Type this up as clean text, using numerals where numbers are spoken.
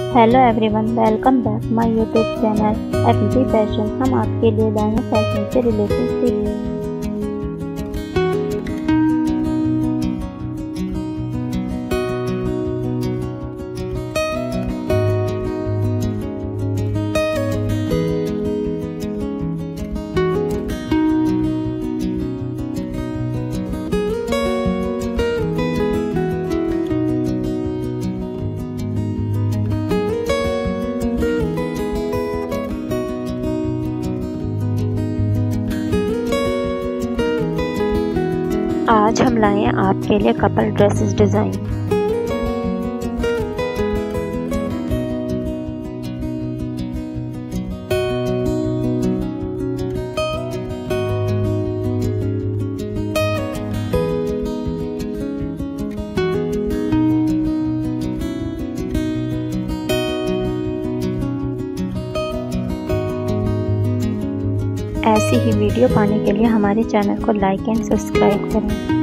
Hello everyone, welcome back my YouTube channel FG fashion. हम आपके लिए लाए हैं फैशन से रिलेटेड टिप्स। आज हम लाए हैं आपके लिए कपल ड्रेसेस डिज़ाइन। ऐसी ही वीडियो पाने के लिए हमारे चैनल को लाइक एंड सब्सक्राइब करें।